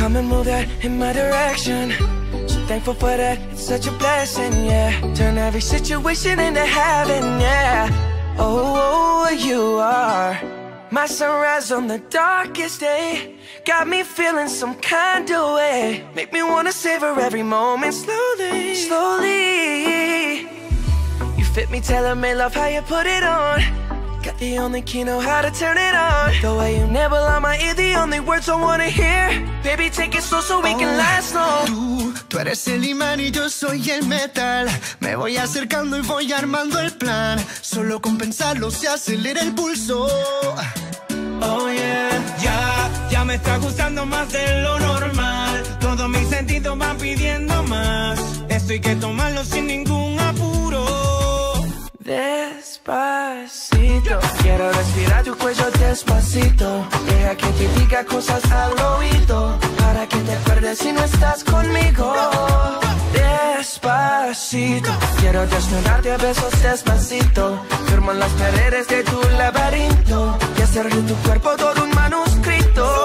come and move that in my direction. So thankful for that, it's such a blessing, yeah. Turn every situation into heaven, yeah. Oh, you are my sunrise on the darkest day. Got me feeling some kind of way. Make me wanna savor every moment slowly, slowly. You fit me, tailor-made, love how you put it on. Got the only key, know how to turn it on. The way you nibble on my ear, the only words I wanna hear. Baby, take it slow so we can last long. Tú eres el imán y yo soy el metal. Me voy acercando y voy armando el plan. Solo con pensarlo se acelera el pulso. Oh yeah, ya me está gustando más de lo normal. Todos mis sentidos van pidiendo más. Esto hay que tomarlo sin ningún apuro. Despacito, quiero respirar tu cuello despacito. Deja que te diga cosas al oído, para que te acuerdes si no estás conmigo. Despacito, quiero desnudarte a besos despacito. Firmo en las paredes de tu laberinto y hacer de tu cuerpo todo un manuscrito.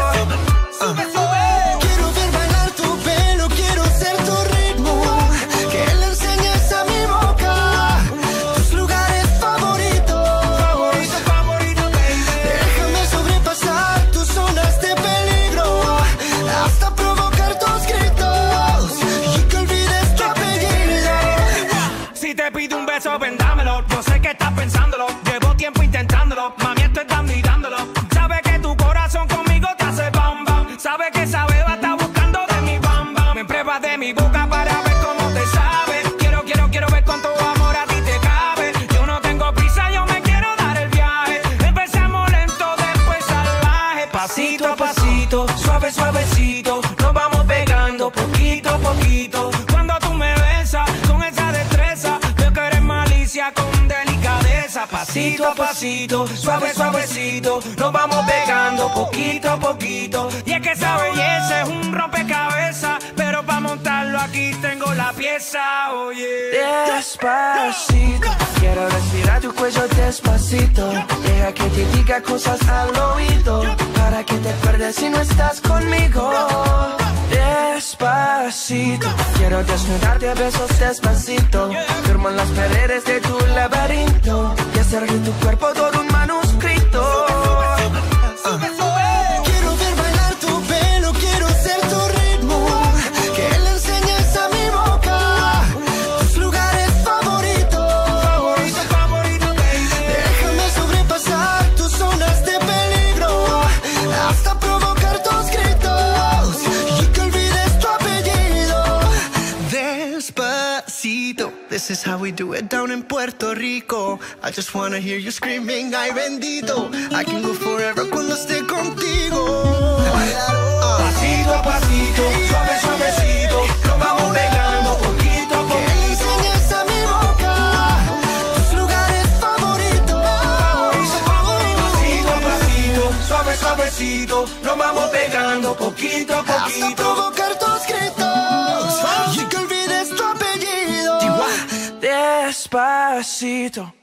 Quiero ver bailar tu pelo, quiero ser tu ritmo. Que le enseñes a mi boca tus lugares favoritos. Favorito, baby. Déjame sobrepasar tus zonas de peligro, hasta provocar tus gritos y que olvides tu apellido. Si te pido un beso, ven dámelo. Yo sé que estás pensándolo, llevo tiempo intentándolo. Mami, esto está mirándolo. Sabes que tu corazón conmigo te hace bam bam. Sabes que esa beba está buscando de mi bam bam. Me pruebas de mi boca para ver cómo te sabe. Quiero ver cuánto amor a ti te cabe. Yo no tengo prisa, yo me quiero dar el viaje. Empezamos lento, después salvaje. Pasito a pasito, suave, suavecito. Nos vamos pegando poquito a poquito. Cuando tú me besas con esa destreza, veo que eres malicia con delicadeza. Pasito a pasito, suave, suavecito. Nos vamos pegando poquito a poquito. Y es que esa belleza es un rompecabezas, pero para montarlo aquí tengo la pieza, oye. Despacito, quiero respirar tu cuello despacito. Deja que te diga cosas al oído, para que te acuerdes si no estás conmigo. Despacito, quiero desnudarte a besos despacito. Firmo en las paredes de tu laberinto y hacer de tu cuerpo todo un manuscrito. Quiero ver bailar tu pelo, quiero ser tu ritmo. Que le enseñes a mi boca tus lugares favoritos. Favorito, baby. Déjame sobrepasar tus zonas de peligro, hasta provocar tus gritos y que olvides tu apellido. Despacito, this is how we do it down in Puerto Rico. I just wanna hear you screaming, ay bendito. I can go forever cuando esté contigo. Pasito a pasito, suave, suavecito. Nos vamos pegando poquito a Que le poquito. enseñes a mi boca tus lugares favoritos. Pasito a pasito, suave, suavecito. Nos vamos pegando poquito a Hasta poquito. provocar tus gritos y que olvides tu apellido. Despacito.